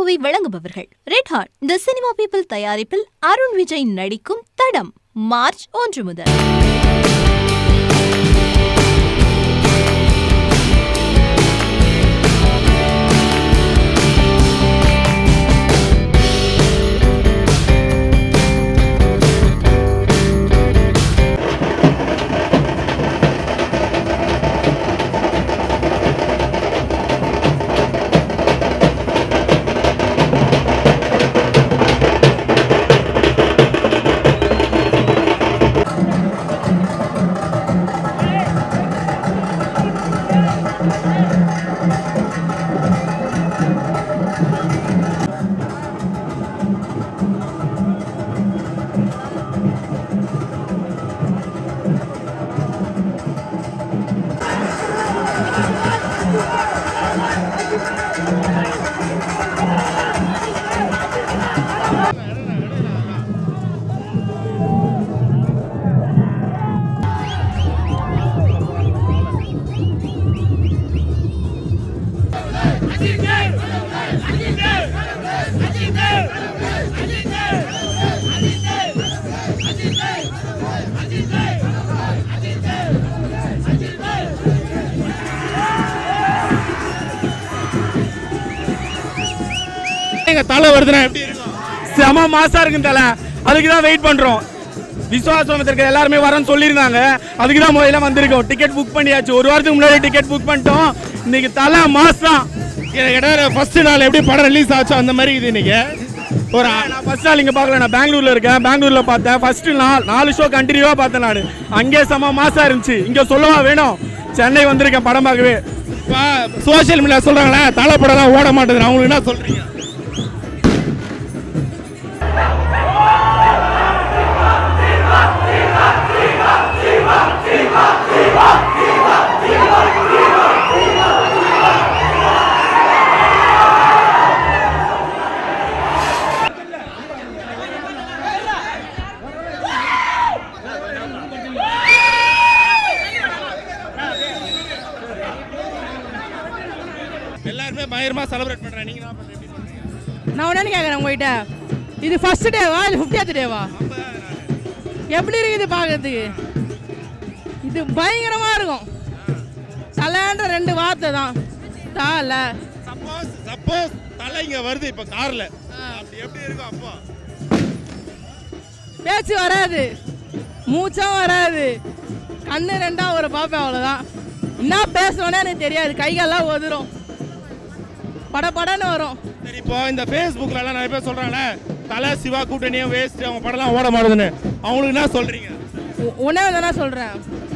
Movie வழங்குபவர்கள் red heart the cinema people தயாரிப்பில் அருண் விஜய் நடிக்கும் தடம் மார்ச் 1 முதல். தலை வருதுன்னா எப்படி இருக்கும்? செம மாசா இருக்கு தலை. அதுக்கு தான் வெயிட் பண்றோம். விசுவாசம் எல்லாருமே வரேன்னு சொல்லியிருந்தாங்க. அதுக்கு தான் முதல்ல வந்திருக்கோம். டிக்கெட் புக் பண்ணியாச்சு. ஒரு வாரத்துக்கு முன்னாடி டிக்கெட் புக் பண்ணிட்டோம். இன்னைக்கு தலை மாசம். ஃபர்ஸ்ட் நாள் எப்படி படம் ரிலீஸ் ஆச்சோ அந்த மாதிரி இது இன்னைக்கு. நான் ஃபர்ஸ்ட் நாள் இங்கே பார்க்கல. நான் பெங்களூர்ல இருக்கேன். பெங்களூர்ல பார்த்தேன். ஃபர்ஸ்ட் நாள் 4 ஷோ கண்டினியூவா பார்த்தேன் நான். அங்கே செம மாசா இருந்துச்சு. இங்கே சொல்லவா வேணும்? சென்னை வந்திருக்கேன் படம் பார்க்கவே. சோசியல் மீடியா சொல்றாங்களே தலை படம் தான் ஓட மாட்டேங்குது. அவங்களுக்கு என்ன சொல்றீங்க? எல்லாருமே பயங்கரமா செலிப்ரேட் பண்றாங்க. நீங்க என்ன பண்றீங்க? நான் உடனே கேக்குறேன் உங்ககிட்ட, இது ஃபர்ஸ்ட் டேவா இல்ல 50th டேவா? எப்படி இருக்குது பாக்கிறதுக்கு? இது பயங்கரமா இருக்கும். தலைன்ற 2 வார்த்தை தான். தலை. சப்போஸ் தலை இங்க வருது இப்ப கார்ல. அப்படி எப்படி இருக்கும் அப்போ? பேச்சு வராது, மூச்சும் வராது, கண்ணு 2ஆ ஒரு பாப்பேன் அவ்வளவுதான். என்ன பேசணும்னே எனக்கு தெரியாது. கைகள்லாம் ஒதுரும், படன்னு வரும். சரி, இப்போ இந்த ஃபேஸ்புக்ல எல்லாம் நிறைய பேர் சொல்றாங்களே தலை சிவா கூட்டணியும் வேஸ்ட், அவங்க படம்லாம் ஓட மாட்டேதுன்னு. அவங்களுக்கு என்ன சொல்றீங்க? உணவு தானே சொல்றேன்.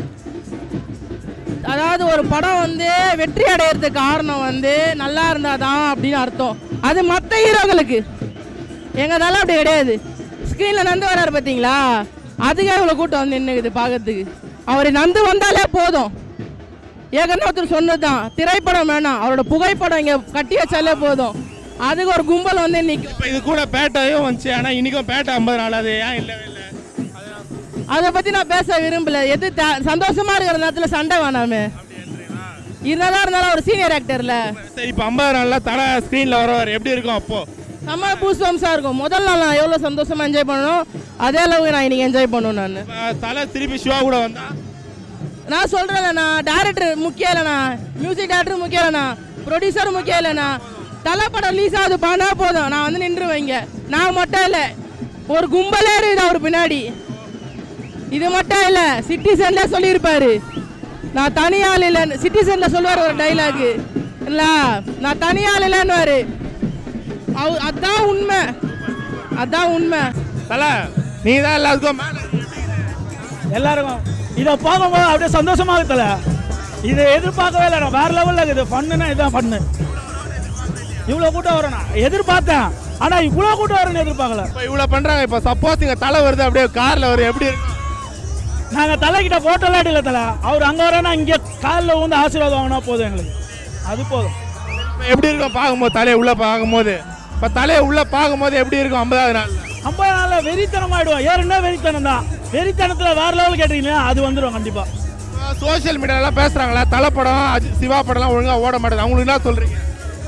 அதாவது ஒரு படம் வெற்றி அடையிறதுக்கு காரணம் நல்லா இருந்தாதான் அப்படின்னு அர்த்தம். அது மற்ற ஹீரோக்களுக்கு. எங்க தலை அப்படி கிடையாது. ஸ்கிரீன்ல நந்து வராரு பாத்தீங்களா, அதுக்கே இவ்வளவு கூட்டம் நின்னுக்குது பாக்கிறதுக்கு. அவர் நந்து வந்தாலே போதும். ஏற்கனவே ஒருத்தர் சொன்னதுதான், திரைப்படம் வேணாம், அவரோட புகைப்படம் இங்க கட்டி வச்சாலே போதும். அதுக்கு ஒரு கும்பல் நிற்கும். இது கூட பேட்டையும் வந்துச்சு. ஆனா இன்னைக்கும் பேட்டை 50 நாள். அது ஏன் இல்லவே இல்லை? அதை பத்தி நான் பேச விரும்பல. எது சந்தோஷமா இருக்கிற நேரத்துல சண்டை வேணாமே. இருந்தாலும் ஒரு சீனியர் ஆக்டர்ல. சரி, இப்போ 50 நாள்ல தலை ஸ்கிரீன்ல வரவர் எப்படி இருக்கும்? அப்போ நம்ம பூஸ்வம்ஸா இருக்கும். முதல் நாள் நான் எவ்வளவு சந்தோஷமா என்ஜாய் பண்ணணும், அதே அளவுக்கு நான் இன்னைக்கு என்ஜாய் பண்ணுவேன். நான் தலை திருப்பி சிவா கூட வந்தா நான் சொல்றேன்ண்ணா, டைரக்டர் முக்கியம் இல்லைண்ணா, மியூசிக் டைரக்டர் முக்கியம் இல்லைண்ணா, ப்ரொடியூசர் முக்கியம் இல்லைண்ணா. தலை படம் ரிலீஸ் ஆகுது பண்ணா போதும், நான் நின்றுவைங்க. நான் மட்டும் இல்லை, ஒரு கும்பலே இருக்குது அவர் பின்னாடி. இது மட்டும் இல்லை, சிட்டிசன்ல சொல்லியிருப்பாரு, நான் தனியாள் இல்லை. சிட்டிசன்ல சொல்லுவார் ஒரு டைலாக் இல்ல, நான் தனியாள் இல்லைன்னு. அதான் உண்மை, அதான் உண்மை. தலை நீ தான் எல்லாருக்கும் எல்லாருக்கும் இதை பார்க்கும்போது அப்படியே சந்தோஷமா இருக்குல்ல. இதை எதிர்பார்க்கவே இல்லை. நான் வேற லெவலில் இருக்குது. ஃபன்னுன்னா இதுதான் ஃபன்னு. இவ்வளோ கூட்டம் வரும் நான் எதிர்பார்த்தேன், ஆனால் இவ்வளோ கூட்டம் வரும்னு எதிர்பார்க்கல. இப்போ இவ்வளோ பண்ணுறாங்க. இப்போ சப்போஸ் இங்கே தலை வருது, அப்படியே காரில் வரும், எப்படி இருக்கும்? நாங்கள் தலைக்கிட்ட ஃபோட்டோலாம் எடுக்கல தலை. அவர் அங்கே வரேன்னா இங்கே காலில் வந்து ஆசீர்வாதம் வாங்கினா போதும் எங்களுக்கு, அது போதும். எப்படி இருக்கும் பார்க்கும்போது? தலையை உள்ளே பார்க்கும்போது, இப்போ தலையை உள்ளே பார்க்கும்போது எப்படி இருக்கும்? 50வது நாள் 50 நாளில் வெறித்தனம் ஆகிடுவோம். ஏறுனா வெறித்தனம் தான். வெறித்தனத்தில் வேற லெவல் கேட்டீங்கன்னா அது வந்துடும் கண்டிப்பாக. சோசியல் மீடியாலாம் பேசுகிறாங்களா தலை படம் சிவா படம்லாம் ஒழுங்காக ஓட மாட்டேது, அவங்களுக்கு என்ன சொல்கிறீங்க?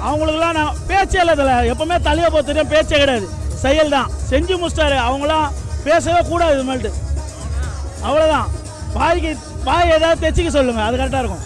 அவங்களுக்குலாம் நான் பேச்சே இல்லை தலை. எப்பவுமே தலையை பொறுத்த பேச்சே கிடையாது, செயல் தான். செஞ்சு முடிச்சிட்டாரு. அவங்களாம் பேசவே கூடாது இது மாதிரிட்டு. அவ்வளோதான். பாய் ஏதாவது தைச்சிக்க சொல்லுங்க, அது கரெக்டாக இருக்கும்.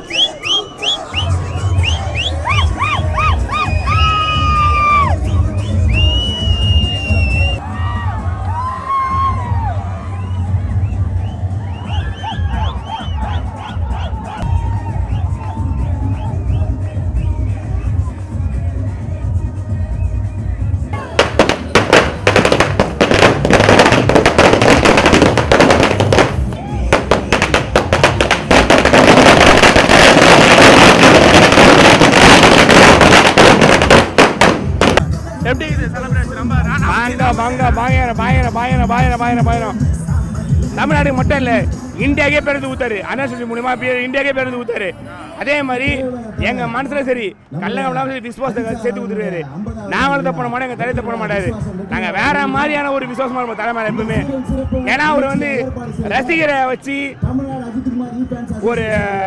தமிழ்நாடு மட்டும் இல்லை, இந்தியாக்கே பேருந்து ஊத்தாரு. அண்ணாசி மூலியமா இந்தியாக்கே பேருந்து ஊத்தாரு. அதே மாதிரி எங்க மனசுல சரி கல்லங்கம்லாம் விசுவாசத்தை சேர்த்து ஊத்துருவாரு. நாங்களும் தப்பு பண்ண மாட்டோம், எங்க தலையை தப்பு பண்ண மாட்டாரு. நாங்க வேற மாதிரியான ஒரு விசுவாசமா இருப்போம் தலைமையில எப்பவுமே. ஏன்னா அவர் வந்து ரசிகரை வச்சு ஒரு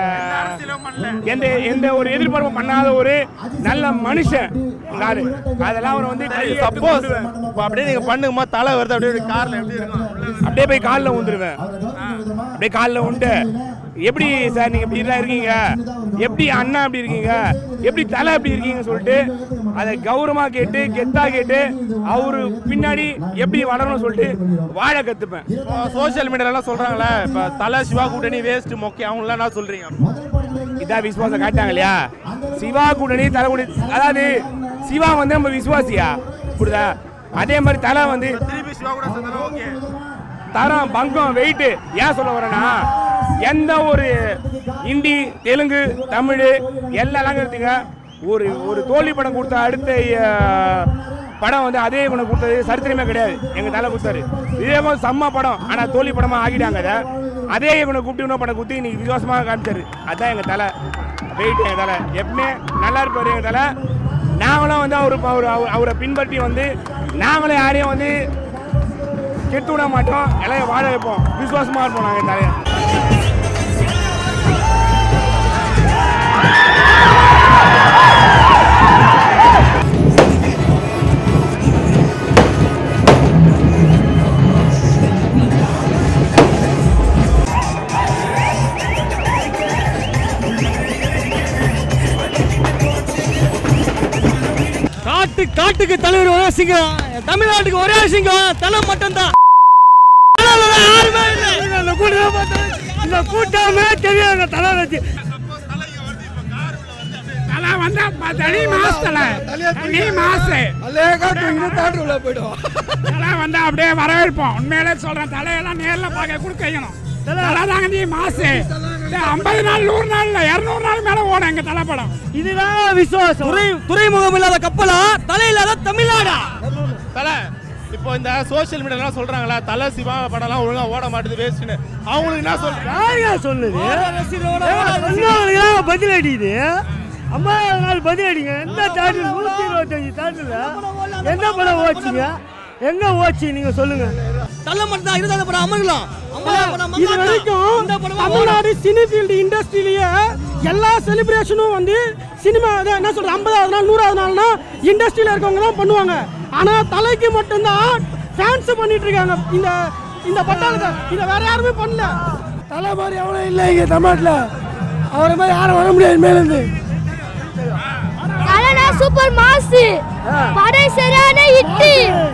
எந்த ஒரு எதிர்பார்ப்பும் பண்ணாத ஒரு நல்ல மனுஷன். அதெல்லாம் அவர் வந்து சப்போஸ் அப்படியே நீங்க பண்ணுங்கம்மா தலை வருது அப்படியே கார்ல எப்படி இருக்கும், அப்படியே போய் காலில் ஊந்துருவேன். அப்படியே காலில் உண்டு. எப்படி சார் நீங்க இப்படி எல்லாம் இருக்கீங்க, எப்படி அண்ணா அப்படி இருக்கீங்க, எப்படி தலை அப்படி இருக்கீங்கன்னு சொல்லிட்டு அதை கௌரவமா கேட்டு கெத்தா கேட்டு அவரு பின்னாடி எப்படி வளரணும்னு சொல்லிட்டு வாழ கத்துப்பேன். சோசியல் மீடியாலாம் சொல்றாங்களே இப்ப தலை சிவா கூட்டணி வேஸ்ட் மொக்கை அவங்களாம் என்ன சொல்றீங்க? இதான் விசுவாசம் காட்டாங்க இல்லையா? சிவா கூட்டணி தலை கூட்டணி, அதாவது சிவா வந்து நம்ம விசுவாசியா புரியுதா? அதே மாதிரி தலை வந்து திருப்பி சிவா கூட சேர்ந்தாலும் ஓகே. தரம் பங்கம் வெயிட்டு ஏன் சொல்ல வரேன்னா, எந்த ஒரு ஹிந்தி தெலுங்கு தமிழ் எல்லாம் எடுத்துங்க, ஒரு தோல்வி படம் கொடுத்த அடுத்த படம் வந்து அதே குணம் கொடுத்தது சரித்திரமே கிடையாது. எங்க தலை கொடுத்தாரு இதே செம்ம படம், ஆனா தோல்வி படமா ஆகிட்டாங்க. அதே குணம் கூப்பிட்டு இன்னும் படம் கொடுத்து இன்னைக்கு விசுவாசமாக காமிச்சாரு. அதுதான் எங்க தலை வெயிட். எங்க தலை எப்பவுமே நல்லா இருப்பாரு. எங்க தலை நாங்களும் வந்து அவரை பின்பற்றி வந்து நாங்களும் யாரையும் வந்து கெட்டு விட மாட்டோம், எல்லாம் வாழ வைப்போம், விசுவாசமா இருப்போம் நாங்கள் தலையை. காட்டுக்கு தலைவர் ஒரே சிங்கம், தமிழ்நாட்டுக்கு ஒரே சிங்கம் தலை மட்டும்தான். இந்த கூட்டமே தெரியாத தலை வச்சு தலை வந்தா தனி மாசு தலை வந்தா அப்படியே வரவேற்போம். உண்மையிலே சொல்றேன், தலையெல்லாம் நேர்ல பார்க்க கொடுக்கணும். தலைதாங்க நீ மாசு 50 நாள் 100 நாள் 200 நாள் மேல ஓடும் எங்க தலை படம். இதுதான் விசுவாசம். துறைமுகம் இல்லாத கப்பலா, தலை இல்லாத தமிழ்நாடா தலை. இப்போ இந்த சோசியல் மீடியாலாம் சொல்றாங்களா தலை சிவா படம்லாம் ஒழுங்கா ஓட மாட்டேது வேஸ்ட்னு, அவங்களுக்கு என்ன சொல்லுது? பதில் அடிக்குது. 50 நாள் பதில் அடிங்க. எந்த தேட்டர் 125 தேட்டர்ல எந்த படம் ஓச்சுங்க? எங்க ஓச்சு நீங்க சொல்லுங்க. தலை மட்டும் தான் இருந்த படம் அமரலாம். இது வரைக்கும் தமிழ்நாடு சினிஃபீல்டு இண்டஸ்ட்ரியிலேயே எல்லா செலிப்ரேஷனும் வந்து சினிமா என்ன சொல்றது 50வது நாள் 100வது நாள்னா இண்டஸ்ட்ரியில இருக்கவங்க தான் பண்ணுவாங்க. ஆனா தலைக்கு மட்டும்தான் ஃபேன்ஸ் பண்ணிட்டு இருக்காங்க. இந்த பட்டாளத்தை இதை வேற யாருமே பண்ணல. தலை மாதிரி எவனும் இல்லை இங்க தமிழ்நாட்டுல. அவரை மாதிரி யாரும் வர முடியாது மேல இருந்து. தலைனா சூப்பர் மாஸ், படை சரியான ஹிட்.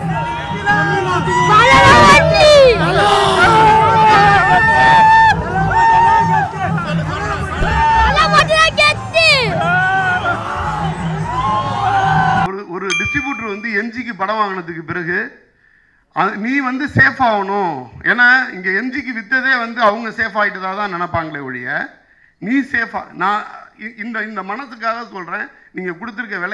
ஒரு டிஸ்ட்ரிபியூட்டர் வந்து எம்ஜிக்கு படம் வாங்கினதுக்கு பிறகு நீ வந்து சேஃப் ஆகணும், ஏன்னா இங்க எம்ஜிக்கு வித்ததே வந்து அவங்க சேஃப் ஆகிட்டதா தான் நினைப்பாங்களே ஒழிய நீ சேஃபா. நான் இந்த மனசுக்காக சொல்றேன், நீங்க கொடுத்துருக்க